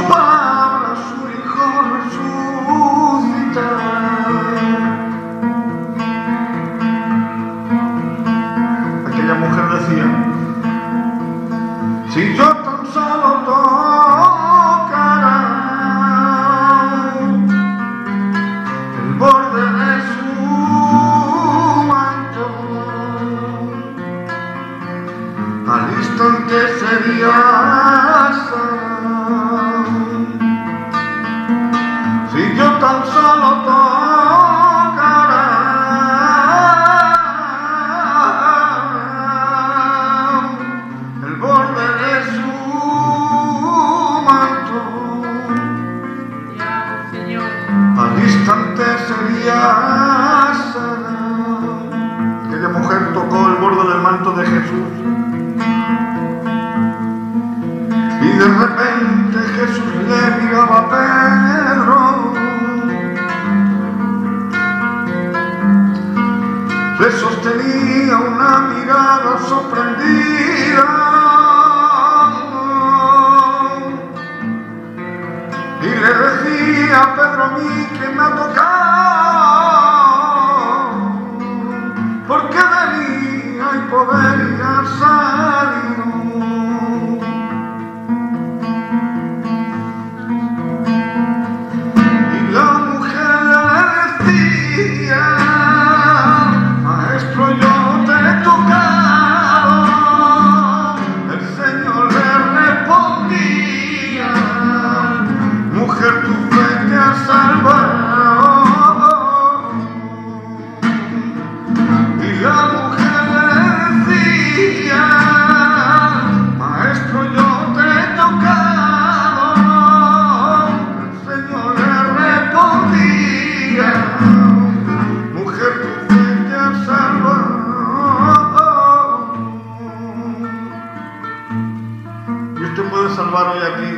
palabra su Hijo resucitar. Aquella mujer decía: si yo tan solo tocara el borde de su manto, al instante sería sana. Si yo tan solo tocara el borde de su manto, al instante sería sana. Aquella mujer tocó el borde del manto de Jesús. Y de repente Jesús le miraba a Pedro, le sostenía una mirada sorprendida y le decía: Pedro, a mí que me ha tocado, porque de mí hay poder y ha salido. Salvar hoy aquí.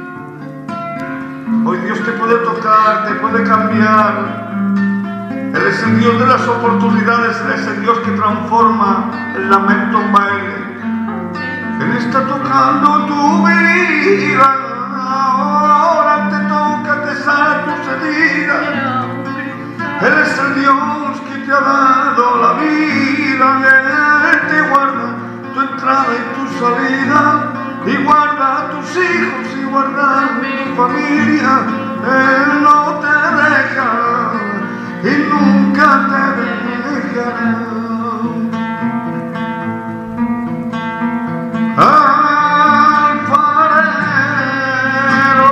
Hoy Dios te puede tocar, te puede cambiar. Él es el Dios de las oportunidades, Él es el Dios que transforma el lamento en baile. Él está tocando tu vida. Ahora te toca, te sana tus heridas. Él es el Dios que te ha dado la vida. Él te guarda tu entrada y tu salida, y guarda a tus hijos y guarda a tu familia. Él no te deja y nunca te dejará. Alfarero,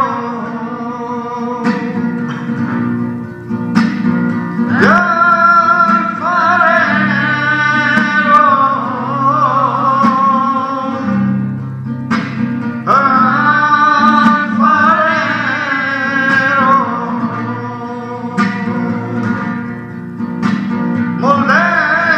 molde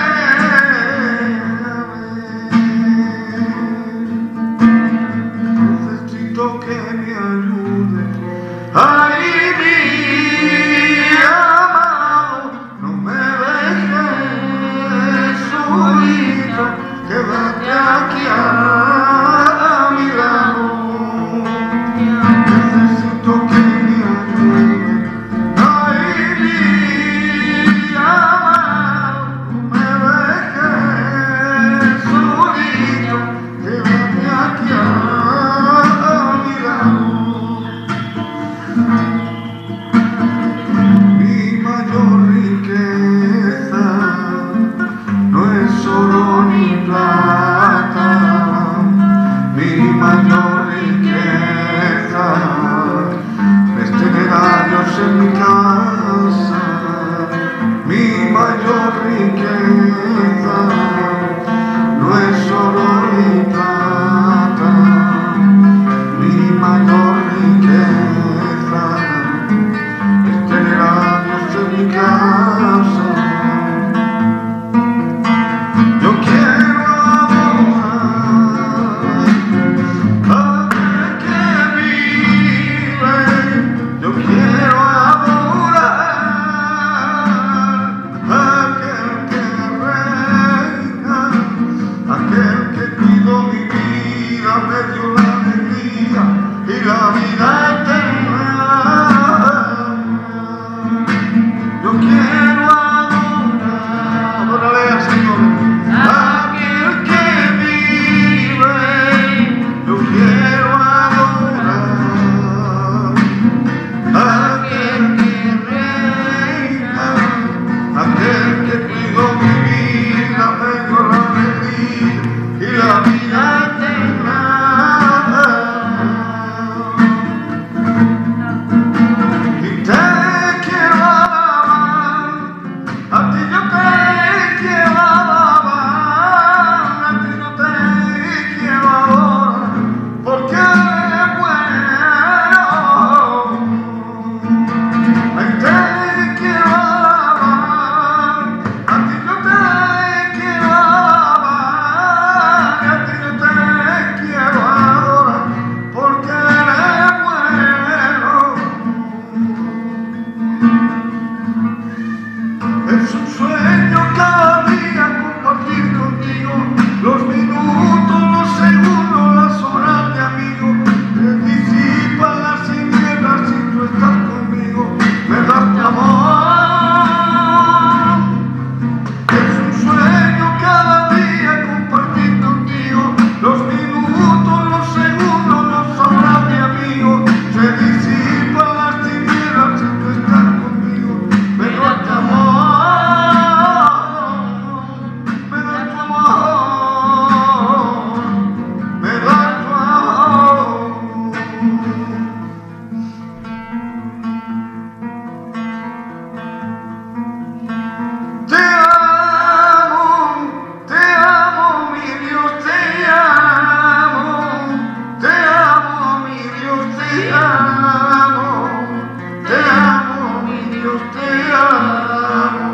amo, mi Dios, te amo.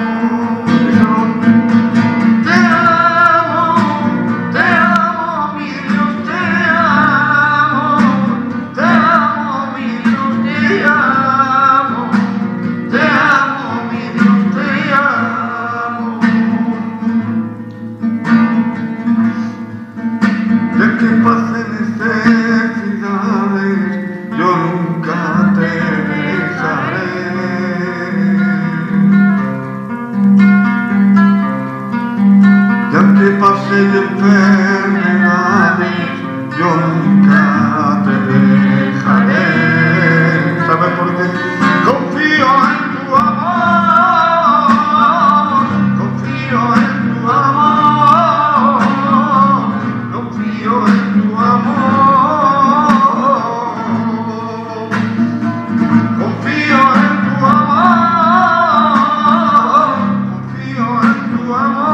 Te amo, mi Dios, te amo. Te amo, mi Dios, te amo. Te amo, mi Dios, te amo. Ya que pasé necesidades, yo nunca te dejaré. Ya que pasé de enfermedades, yo nunca te dejaré. ¿Sabes por qué? Confío en tu amor, confío en tu amor, confío en tu amor, confío en tu amor, confío en tu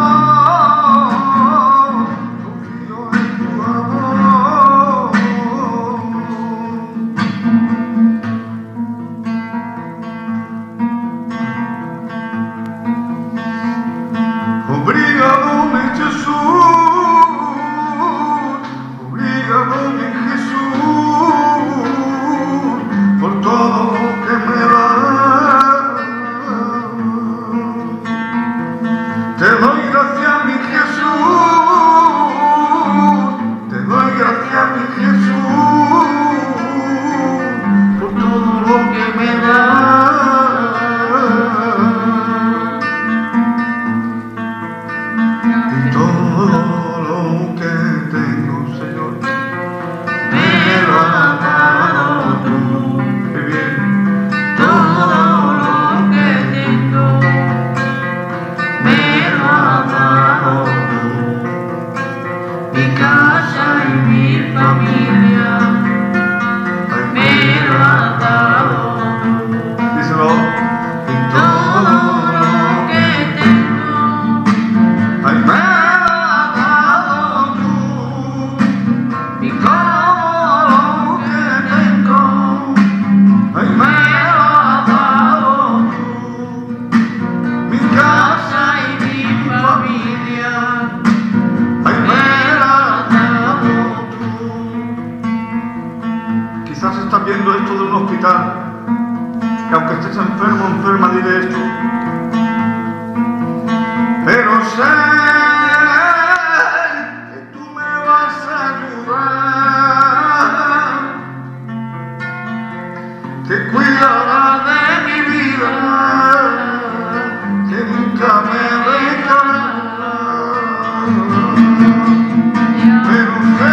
amor, confío en tu amor. Obrigado-me, Jesús, obrigado-me, Jesús, por todo lo que me das. Te doy gracias, mi Jesús, te doy gracias, mi Jesús, por todo lo que me das. Y todo lo que tengo, Señor, me lo has dado tú. Qué bien. Todo lo que tengo me lo has dado tú. Mi casa y mi familia me lo has dado tú. Díselo. Y Todo lo que tengo ay, me lo has dado tú. Mi todo lo que tengo ay, me lo has dado tú. mi casa, Casa y mi familia ay, me lo has dado tú. quizás estás viendo esto de un hospital, que aunque estés enfermo o enferma, diré esto. Pero sé que tú me vas a ayudar, que cuidarás de mi vida, que nunca me dejarás. Pero sé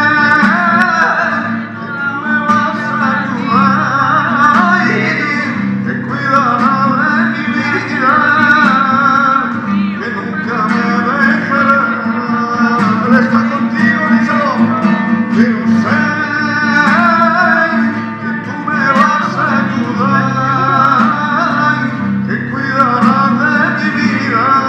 que tú me vas a ayudar, que cuidarás de mi vida, que nunca me dejarás. Él está contigo, díselo. Pero sé que tú me vas a ayudar, que cuidarás de mi vida,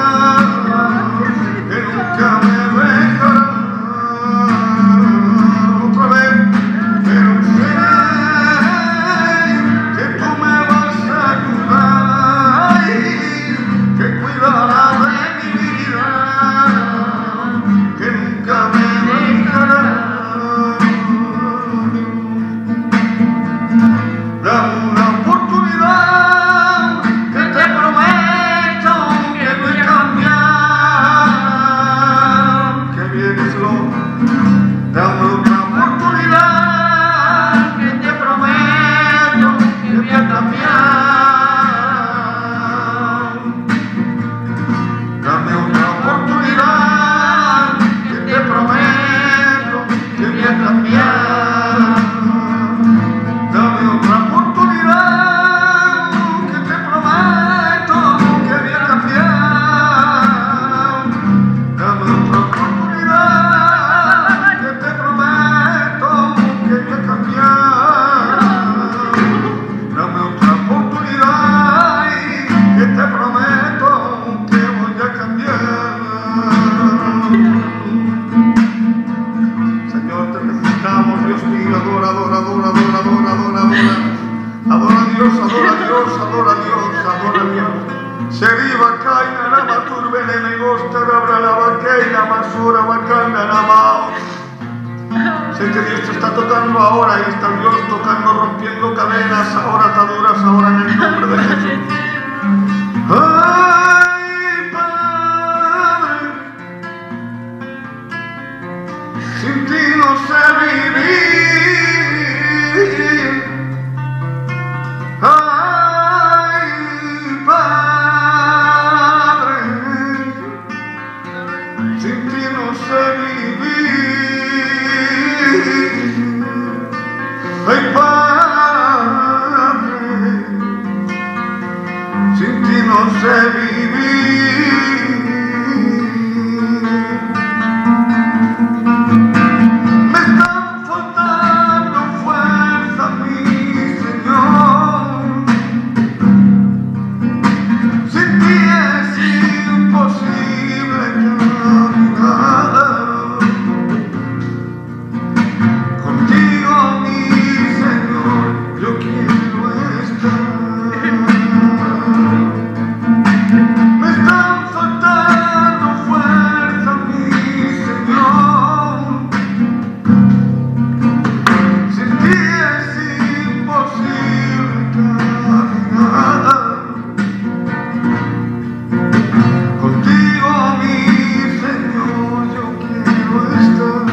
Seriba kaina rama turbene me gusta rabra la vaqueira masura bacana ramao. Sé que Dios te está tocando ahora y está Dios tocando, rompiendo cadenas, ahora ataduras, ahora en el nombre de Jesús. Ay, Padre, sin ti no sé vivir. Ay, Padre, sin ti no sé vivir. Ay, Padre, sin ti no sé vivir. Me están faltando fuerza, mi Señor. Sin ti es imposible caminar. Contigo, mi Señor, yo quiero estar. Me están faltando fuerza, mi Señor. Sin ti es imposible caminar. Contigo, mi Señor, yo quiero estar.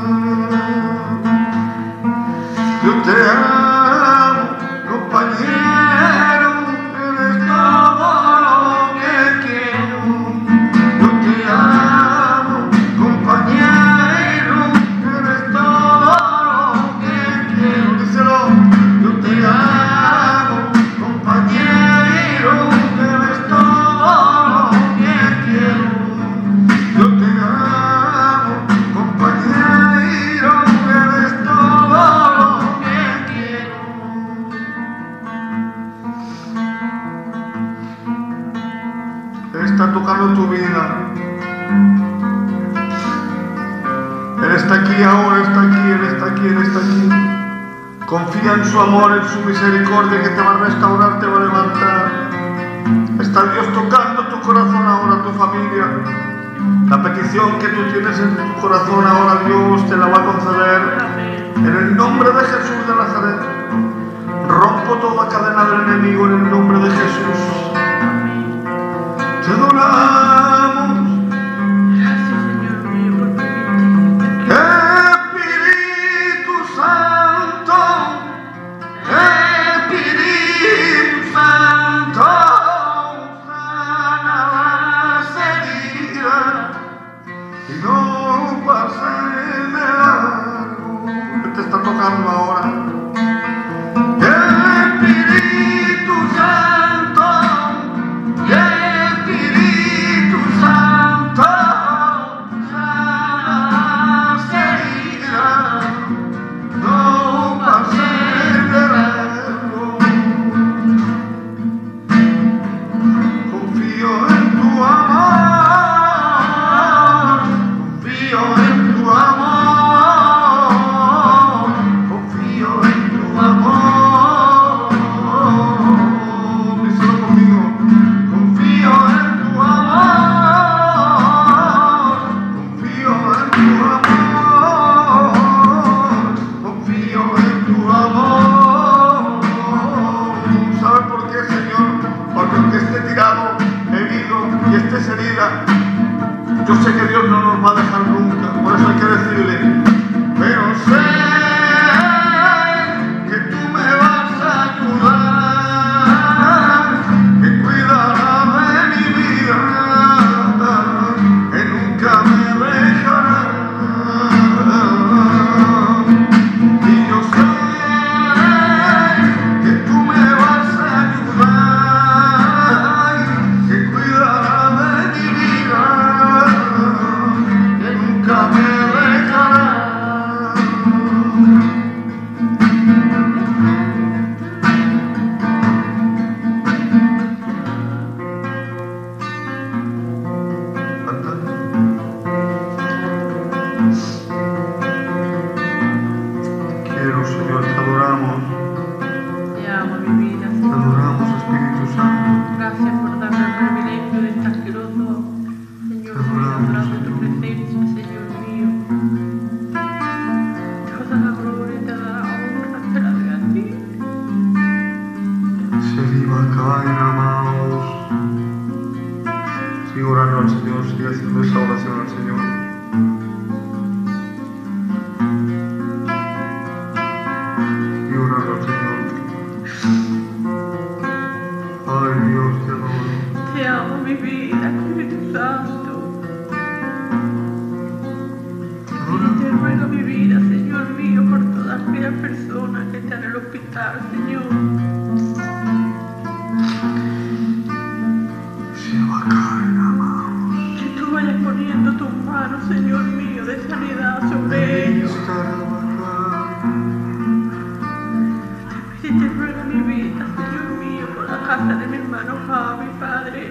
Yo te amo, compañero, eres todo lo que quiero. Yo te amo, compañero, eres todo lo que quiero. Díselo. Yo te amo, compañero, eres todo lo que quiero. Yo te amo, compañero, eres todo lo que quiero. Él está tocando tu vida. Él está aquí ahora, está aquí, Él está aquí, Él está aquí. Confía en su amor, en su misericordia que te va a restaurar, te va a levantar. Está Dios tocando tu corazón ahora, tu familia. La petición que tú tienes en tu corazón ahora Dios te la va a conceder. En el nombre de Jesús de Nazaret. Rompo toda cadena del enemigo en el nombre de Jesús. Te adoramos. Espíritu Santo, Espíritu Santo, sana las heridas y no pases de largo. Él te está tocando ahora. Espíritu Santo. nuestra oración al Señor. Y orando al Señor. Ay, Dios, te adoro. Te amo, mi vida, Espíritu Santo. Y te ruego mi vida, Señor mío, por todas aquellas personas que están en el hospital, Señor. Que tú vayas poniendo tus manos, Señor mío, de sanidad sobre ellos. Y te ruego mi vida, Señor mío, por la casa de mi hermano Javi, Padre.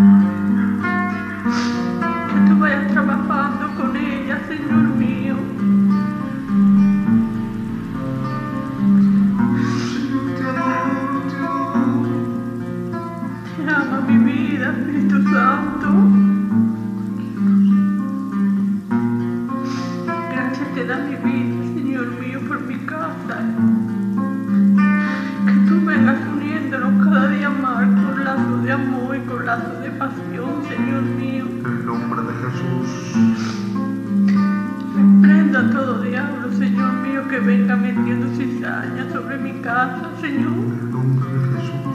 Que tú vayas trabajando con ella, Señor mío. Te amo, mi vida, Espíritu Santo. Gracias te da mi vida, Señor mío, por mi casa. Que tú vengas uniéndonos cada día más con lazos de amor y con lazos de pasión, Señor mío. En el nombre de Jesús. Reprenda todo diablo, Señor mío, que venga metiendo cizaña sobre mi casa, Señor. En el nombre de Jesús.